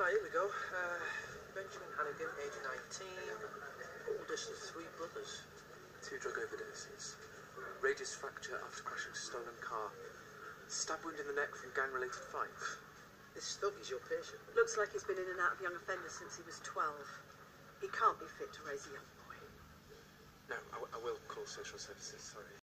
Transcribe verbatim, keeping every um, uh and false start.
Right, here we go. Uh, Benjamin Hannigan, age nineteen, oldest of three brothers. Two drug overdoses. Radius fracture after crashing stolen car. Stab wound in the neck from gang-related fight. This thug is your patient. Looks like he's been in and out of young offenders since he was twelve. He can't be fit to raise a young boy. No, I, w I will call social services, sorry.